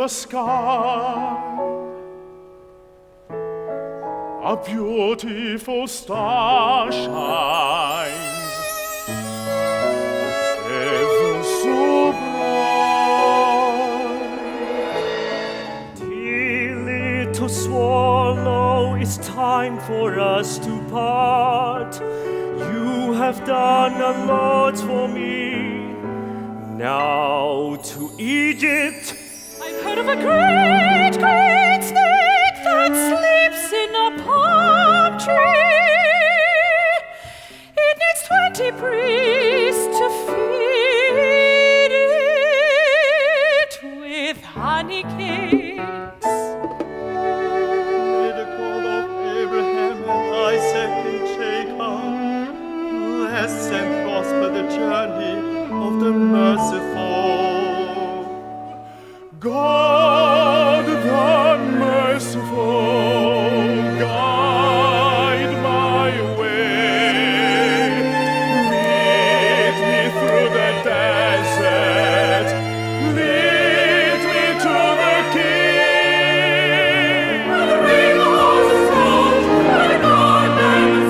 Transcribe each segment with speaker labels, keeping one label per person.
Speaker 1: the sky. A beautiful star shines, ever so bright. Dear little swallow, it's time for us to part. You have done a lot for me. Now to Egypt.
Speaker 2: I've heard of a great, great snake that sleeps in a palm tree. It needs 20 priests to feed it with honey cakes.
Speaker 3: May the God of Abraham and Isaac and Jacob bless and prosper the journey of the merciful.
Speaker 1: God the merciful, guide my way. Lead me through the desert. Lead me to the King.
Speaker 2: Where the regal horses roll, where the gardeners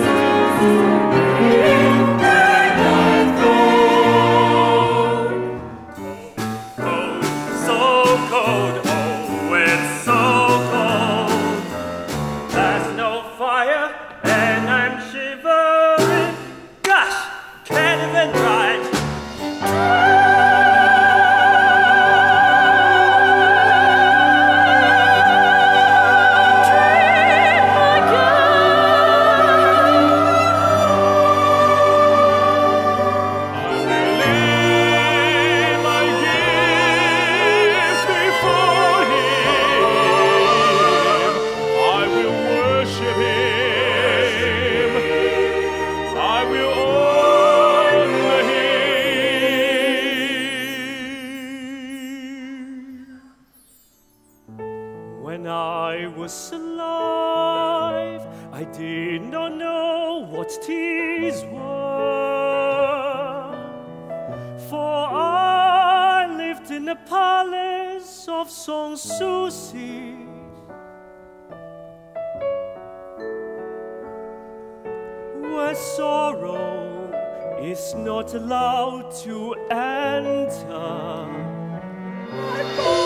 Speaker 3: So cold, oh, it's so cold. There's no fire and I'm shivering. Gosh, can't even drive.
Speaker 1: When I was alive, I did not know what tears were. For I lived in the palace of Sanssouci, where sorrow is not allowed to enter.